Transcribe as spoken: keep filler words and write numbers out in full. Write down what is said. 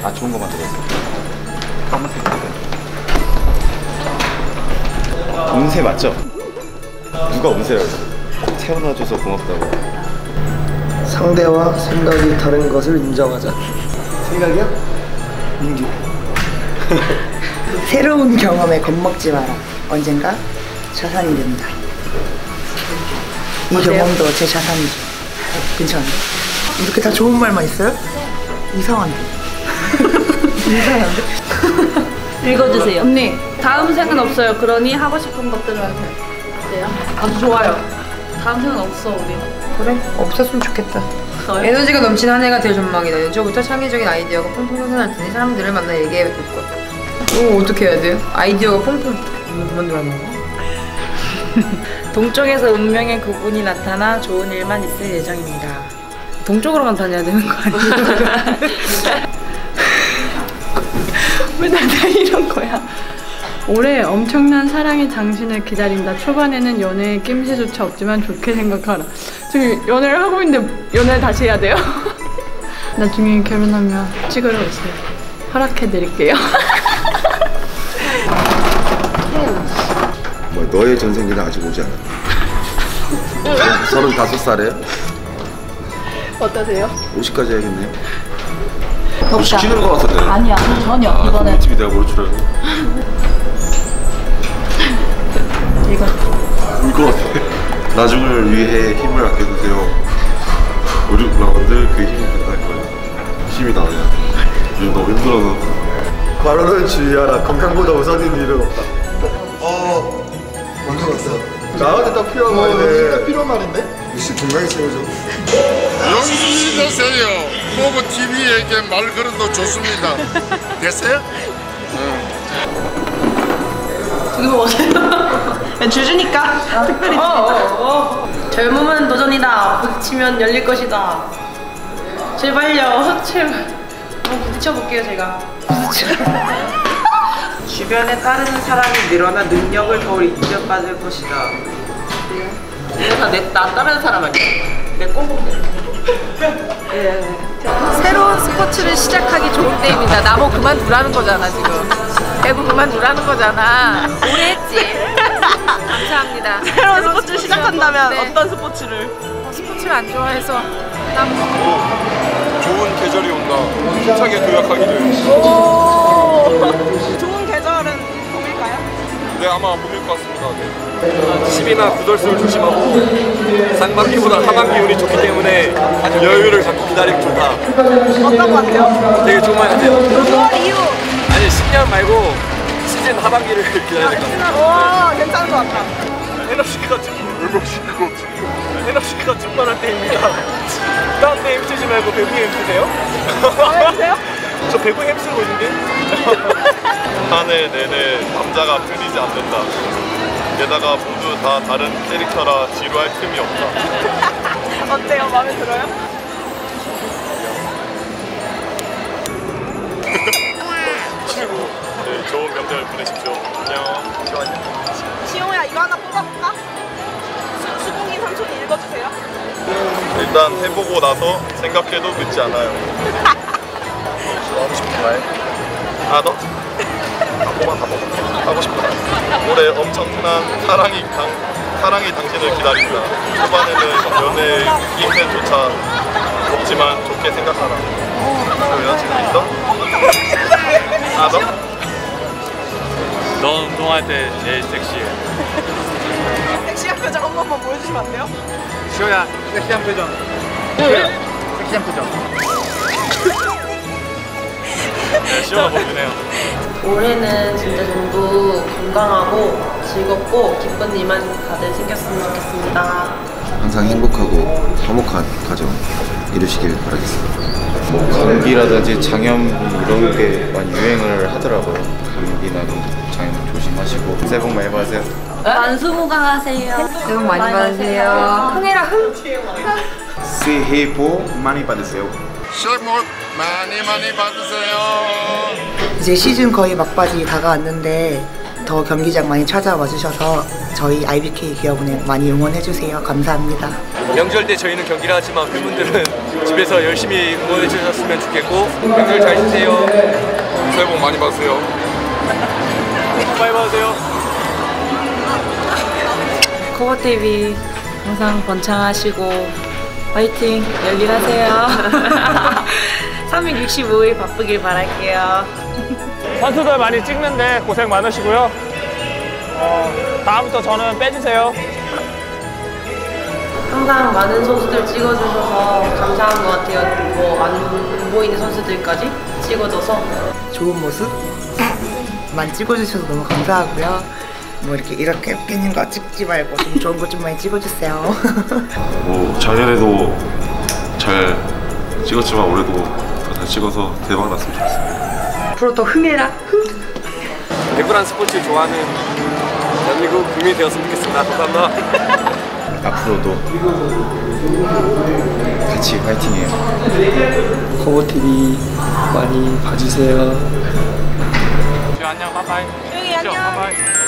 아, 좋은 거 만들었어. 까만색. 운세 맞죠? 누가 운세라고? 태어나줘서 고맙다고. 상대와 생각이 다른 것을 인정하자. 생각이요? 민규. 새로운 경험에 겁먹지 마라. 언젠가 자산이 된다. 이 어때요? 경험도 제 자산이죠. 괜찮은데? 이렇게 다 좋은 말만 있어요? 이상한데? 이상한데? 읽어주세요. 언니, 다음 생은 없어요. 그러니 하고 싶은 것들을 하세요. 어때요? 아주 좋아요. 다음 생은 없어, 우리. 그래? 없었으면 좋겠다. 저요? 에너지가 넘치는 한 해가 될 전망이다. 연초부터 창의적인 아이디어가 퐁퐁 솟아날 테니 사람들을 만나 얘기해 볼 거다. 오, 어떻게 해야 돼요? 아이디어가 퐁퐁 만들어는 거? 동쪽에서 운명의 그분이 나타나 좋은 일만 있을 예정입니다. 동쪽으로만 다녀야 되는 거 아니야? 왜 나 다 이런 거야? 올해 엄청난 사랑이 당신을 기다린다. 초반에는 연애에 낌새조차 없지만 좋게 생각하라. 지금 연애를 하고 있는데 연애를 다시 해야 돼요? 나중에 결혼하면 찍으러 오세요. 허락해드릴게요. 뭐 너의 전생기는 아직 오지 않아. 서른다섯 살에 어떠세요? 오십까지 해야겠네요. 덥다. 시키는 거 같은데. 아니야, 전혀. 아, 이번에 집이 내가 모를 줄 알고. 이거 울것 같아. 나중을 위해 힘을 아껴두세요. 우리 라운드 그 힘이 된다할 거예요. 힘이 나와요. 지금 너무 힘들어서. 과로를 주의하라. 건강보다 우선인 일은 없다. 어, 먼저 갔어. 나한테 딱 필요한 말이네. 진짜 필요한 말인데? 역시 건강히 채워줘. 영순이 되세요. 모브 티비에게 말 걸어도 좋습니다. 됐어요? 이거 뭐세요? 주주니까 특별히 어, 어, 어. 젊음은 도전이다. 부딪히면 열릴 것이다. 제발요. 제발. 한번 부딪혀볼게요, 제가. 주변에 따르는 사람이 늘어나 능력을 더 인정받을 것이다. 그래서 내, 나 따르는 사람 아니야? 내 꼼꼼해. 새로운 스포츠를 시작하기 좋은 때입니다. 나뭐 그만두라는 거잖아 지금. 배구 그만두라는 거잖아. 오래 했지. 감사합니다. 새로운 스포츠 시작한다면 네. 어떤 스포츠를? 어, 스포츠를 안 좋아해서 난 좋은 계절이 온다. 힘차게 도약하기를. 좋은 계절은 봄일까요? 네, 아마 봄일 것 같습니다. 네. 시비나 구설수를 조심하고 상반기보다 하반기 운이 좋기 때문에 여유를 갖고 기다리기 좋다. 어떤 것 같아요? 되게 좋은 말 같아요. 유월 이후! 아니 십 년 말고 시즌 하반기를 기다려야 될 것 같아요. 와, 괜찮은 것 같다. 에너지가 좀 울먹시고 에너지가 충만할 때입니다. 딴 데 힘쓰지 말고 배구에 힘쓰세요? 왜 힘드세요? 저 배구에 힘쓰고 있는데? 한 해 내내 남자가 끊이지 않는다. 게다가 모두 다 다른 캐릭터라 지루할 틈이 없다. 어때요? 마음에 들어요? 최고. 네, 좋은 명절 보내십시오. 안녕. 시용야, 이거 하나 뽑아볼까? 수, 수봉이 삼촌이 읽어주세요. 일단 해보고 나서 생각해도 늦지 않아요. 하고 싶은 말? 하나 더? 다 뽑아, 다 뽑아. 하고 싶은 말. 올해 엄청난 사랑이, 당, 사랑이 당신을 기다린다. 초반에는 연애 힘들조차 없지만 좋게 생각하라. 너 여자친구 있어? 하나 더? 넌 운동할 때 제일 섹시해. 섹시한 표정 한 번만 보여주시면 안 돼요? 시호야, 섹시한 표정. 섹시한 표정. 네, 시원한 보이네요. 올해는 진짜 전부 건강하고 즐겁고 기쁜 일만 다들 생겼으면 좋겠습니다. 항상 행복하고 화목한 가정 이루시길 바라겠습니다. 뭐 감기라든지 장염 이런 게 많이 유행을 하더라고요. 감기나 장염 조심하시고 새해 복 많이 받으세요. 만수무강하세요. 새해 복 많이 받으세요. 흥해라 흥. 새해 복 많이 받으세요. 새해 복 많이 많이 받으세요. 이제 시즌 거의 막바지 다가왔는데 더 경기장 많이 찾아와 주셔서 저희 아이비케이 기업은행 많이 응원해주세요. 감사합니다. 명절 때 저희는 경기를 하지만 팬분들은 집에서 열심히 응원해 주셨으면 좋겠고 명절 잘 쉬세요. 새해 복 많이 받으세요. 많이 받으세요. 코버티비 항상 번창하시고 화이팅 열일하세요. 삼백육십오 일 바쁘길 바랄게요. 선수들 많이 찍는데 고생 많으시고요. 어, 다음부터 저는 빼주세요. 항상 많은 선수들 찍어주셔서 감사한 것 같아요. 뭐 안 보이는 선수들까지 찍어줘서 좋은 모습 많이 찍어주셔서 너무 감사하고요. 뭐 이렇게 이렇게 웃기는 거 찍지 말고 좀 좋은 거 좀 많이 찍어주세요. 뭐 작년에도 잘 찍었지만 올해도 더 잘 찍어서 대박 났으면 좋겠습니다. 앞으로 더 흥해라. 대구란 스포츠 좋아하는 대한민국 국민이 되었으면 좋겠습니다. 감사합니다. 앞으로도 같이 화이팅해요. 코버티비 많이 봐주세요. 안녕, 바이바이. 여기 안녕. 바이바이.